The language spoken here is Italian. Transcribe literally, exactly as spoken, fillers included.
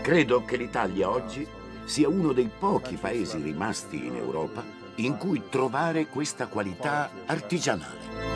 Credo che l'Italia oggi sia uno dei pochi paesi rimasti in Europa in cui trovare questa qualità artigianale.